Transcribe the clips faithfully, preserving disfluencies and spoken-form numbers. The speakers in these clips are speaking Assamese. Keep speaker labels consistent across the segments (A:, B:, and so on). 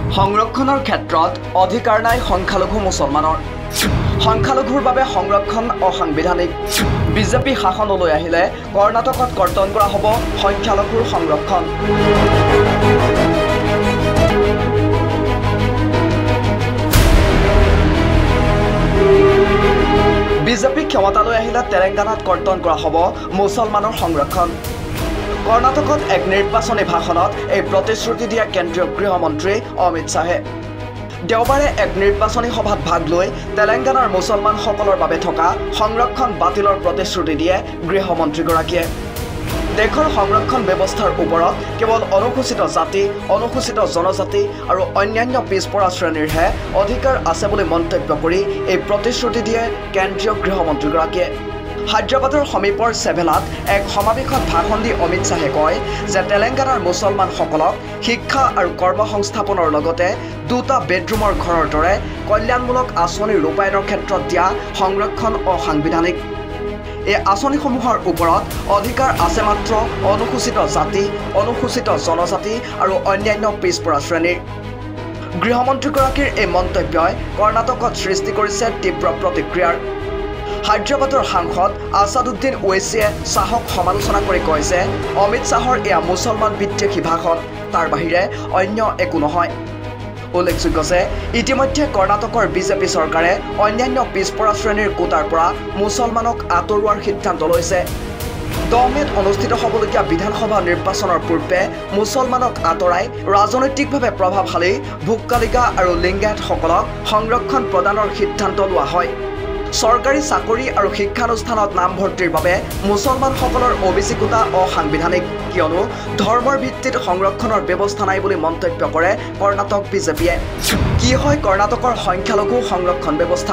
A: সংৰক্ষণৰ ক্ষেত্ৰত অধিকাৰ নাই সংখ্যালঘু মুছলমানৰ সংখ্যালঘুৰ বাবে সংৰক্ষণ অসাংবিধানিক বিজেপি শাসনলৈ আহিলে কৰ্ণাটকত কৰ্তন কৰা হ'ব সংখ্যালঘুৰ সংৰক্ষণ বিজেপি ক্ষমতালৈ আহিলে তেলেংগানাত কৰ্তন কৰা হ'ব মুছলমানৰ সংৰক্ষণ কৰ্ণাটকত এক নিৰ্বাচনী ভাষণত এই প্ৰতিশ্ৰুতি দিয়া কেন্দ্ৰীয় গৃহমন্ত্ৰী অমিত শ্বাহে দেওবাৰে এক নিৰ্বাচনী সভাত ভাগ লৈ তেলেংগানাৰ মুছলমানসকলৰ বাবে থকা সংৰক্ষণ বাতিলৰ প্ৰতিশ্ৰুতি দিয়ে গৃহমন্ত্ৰীগৰাকীয়ে দেশৰ সংৰক্ষণ ব্যৱস্থাৰ ওপৰত কেৱল অনুসূচিত জাতি অনুসূচিত জনজাতি আৰু অন্যান্য পিছপৰা শ্ৰেণীৰহে অধিকাৰ আছে বুলি মন্তব্য কৰি এই প্ৰতিশ্ৰুতি দিয়ে কেন্দ্ৰীয় গৃহমন্ত্ৰীগৰাকীয়ে হায়দৰাবাদৰ সমীপৰ সেভেলাত এক সমাৱেশত ভাষণ দি অমিত শ্বাহে কয় যে তেলেংগানাৰ মুছলমানসকলক শিক্ষা আৰু কৰ্মসংস্থাপনৰ লগতে দুটা বেডৰুমৰ ঘৰৰ দৰে কল্যাণমূলক আঁচনি ৰূপায়ণৰ ক্ষেত্ৰত দিয়া সংৰক্ষণ অসাংবিধানিক এই আঁচনিসমূহৰ ওপৰত অধিকাৰ আছে মাত্ৰ অনুসূচিত জাতি অনুসূচিত জনজাতি আৰু অন্যান্য পিছপৰা শ্ৰেণীৰ গৃহমন্ত্ৰীগৰাকীৰ এই মন্তব্যই কৰ্ণাটকত সৃষ্টি কৰিছে তীব্ৰ প্ৰতিক্ৰিয়াৰ হায়দৰাবাদৰ সাংসদ আছাদুদ্দিন ওৱেছিয়ে শ্বাহক সমালোচনা কৰি কয় যে অমিত শ্বাহৰ এয়া মুছলমান বিদ্বেষী ভাষণ তাৰ বাহিৰে অন্য একো নহয় উল্লেখযোগ্য যে ইতিমধ্যে কৰ্ণাটকৰ বিজেপি চৰকাৰে অন্যান্য পিছপৰা শ্ৰেণীৰ কোটাৰ পৰা মুছলমানক আঁতৰোৱাৰ সিদ্ধান্ত লৈছে দহ মেত অনুষ্ঠিত হ'বলগীয়া বিধানসভা নিৰ্বাচনৰ পূৰ্বে মুছলমানক আঁতৰাই ৰাজনৈতিকভাৱে প্ৰভাৱশালী ভোক্কালিকা আৰু লিংগায়তসকলক সংৰক্ষণ প্ৰদানৰ সিদ্ধান্ত লোৱা হয় চৰকাৰী চাকৰি আৰু শিক্ষানুষ্ঠানত নামভৰ্তিৰ বাবে মুছলমানসকলৰ অবিচি কোটা অসাংবিধানিক কিয়নো ধৰ্মৰ ভিত্তিত সংৰক্ষণৰ ব্যৱস্থা নাই বুলি মন্তব্য কৰে কৰ্ণাটক বিজেপিয়ে কি হয় কৰ্ণাটকৰ সংখ্যালঘু সংৰক্ষণ ব্যৱস্থা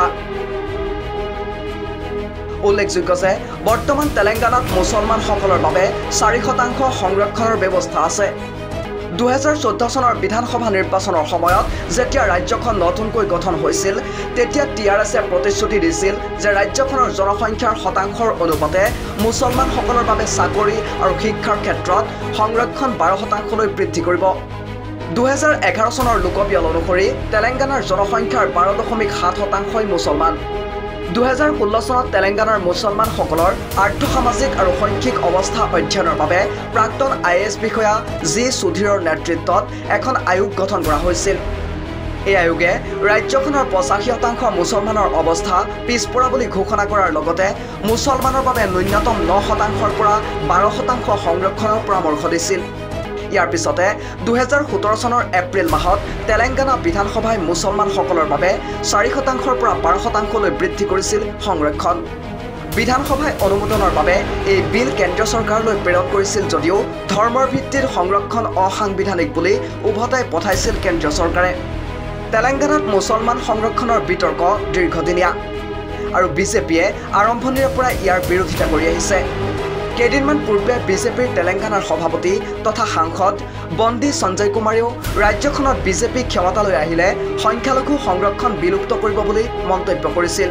A: উল্লেখযোগ্য যে বৰ্তমান তেলেংগানাত মুছলমানসকলৰ বাবে চাৰি শতাংশ সংৰক্ষণৰ ব্যৱস্থা আছে দুহেজাৰ চৈধ্য চনৰ বিধানসভা নিৰ্বাচনৰ সময়ত যেতিয়া ৰাজ্যখন নতুনকৈ গঠন হৈছিল তেতিয়া টি আৰ এছে প্ৰতিশ্ৰুতি দিছিল যে ৰাজ্যখনৰ জনসংখ্যাৰ শতাংশৰ অনুপাতে মুছলমানসকলৰ বাবে চাকৰি আৰু শিক্ষাৰ ক্ষেত্ৰত সংৰক্ষণ বাৰ শতাংশলৈ বৃদ্ধি কৰিব দুহেজাৰ এঘাৰ চনৰ লোকপিয়ল অনুসৰি তেলেংগানাৰ জনসংখ্যাৰ বাৰ দশমিক সাত শতাংশই মুছলমান দুহেজাৰ ষোল্ল চনত তেলেংগানাৰ মুছলমানসকলৰ আৰ্থসামাজিক আৰু শৈক্ষিক অৱস্থা অধ্যয়নৰ বাবে প্ৰাক্তন আই এ এছ বিষয়া জি সুধীৰৰ নেতৃত্বত এখন আয়োগ গঠন কৰা হৈছিল এই আয়োগে ৰাজ্যখনৰ পঁচাশী শতাংশ মুছলমানৰ অৱস্থা পিছপৰা বুলি ঘোষণা কৰাৰ লগতে মুছলমানৰ বাবে ন্যূনতম ন শতাংশৰ পৰা বাৰ শতাংশ সংৰক্ষণৰ পৰামৰ্শ দিছিল ইয়াৰ পিছতে দুহেজাৰ সোতৰ চনৰ এপ্ৰিল মাহত তেলেংগানা বিধানসভাই মুছলমানসকলৰ বাবে চাৰি শতাংশৰ পৰা বাৰ শতাংশলৈ বৃদ্ধি কৰিছিল সংৰক্ষণ বিধানসভাই অনুমোদনৰ বাবে এই বিল কেন্দ্ৰীয় চৰকাৰলৈ প্ৰেৰণ কৰিছিল যদিও ধৰ্মৰ ভিত্তিত সংৰক্ষণ অসাংবিধানিক বুলি উভতাই পঠাইছিল কেন্দ্ৰীয় চৰকাৰে তেলেংগানাত মুছলমান সংৰক্ষণৰ বিতৰ্ক দীৰ্ঘদিনীয়া আৰু বিজেপিয়ে আৰম্ভণিৰে পৰা ইয়াৰ বিৰোধিতা কৰি আহিছে কেইদিনমান পূৰ্বে বিজেপিৰ তেলেংগানাৰ সভাপতি তথা সাংসদ বন্দী সঞ্জয় কুমাৰেও ৰাজ্যখনত বিজেপি ক্ষমতালৈ আহিলে সংখ্যালঘু সংৰক্ষণ বিলুপ্ত কৰিব বুলি মন্তব্য কৰিছিল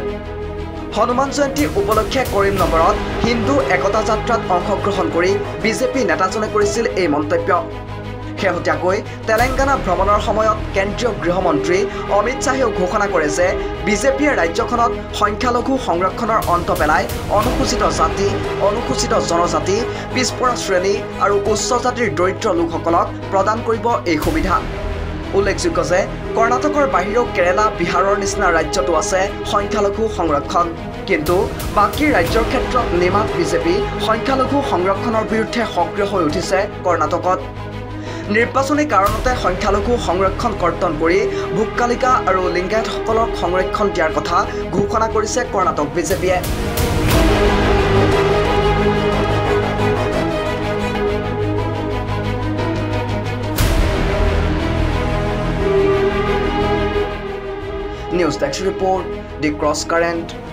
A: হনুমান জয়ন্তী উপলক্ষে কৰিমনগৰত হিন্দু একতা যাত্ৰাত অংশগ্ৰহণ কৰি বিজেপি নেতাজনে কৰিছিল এই মন্তব্য শেহতীয়াকৈ তেলেংগানা ভ্ৰমণৰ সময়ত কেন্দ্ৰীয় গৃহমন্ত্ৰী অমিত শ্বাহেও ঘোষণা কৰে যে বিজেপিয়ে ৰাজ্যখনত সংখ্যালঘু সংৰক্ষণৰ অন্ত পেলাই অনুসূচিত জাতি অনুসূচিত জনজাতি পিছপৰা শ্ৰেণী আৰু উচ্চ জাতিৰ দৰিদ্ৰ লোকসকলক প্ৰদান কৰিব এই সুবিধা উল্লেখযোগ্য যে কৰ্ণাটকৰ বাহিৰেও কেৰালা বিহাৰৰ নিচিনা ৰাজ্যতো আছে সংখ্যালঘু সংৰক্ষণ কিন্তু বাকী ৰাজ্যৰ ক্ষেত্ৰত নিমাত বিজেপি সংখ্যালঘু সংৰক্ষণৰ বিৰুদ্ধে সক্ৰিয় হৈ উঠিছে কৰ্ণাটকত নিৰ্বাচনী কাৰণতে সংখ্যালঘু সংৰক্ষণ কৰ্তন কৰি ভোক্কালিকা আৰু লিংগায়তসকলক সংৰক্ষণ দিয়াৰ কথা ঘোষণা কৰিছে কৰ্ণাটক বিজেপিয়ে news desk report the cross current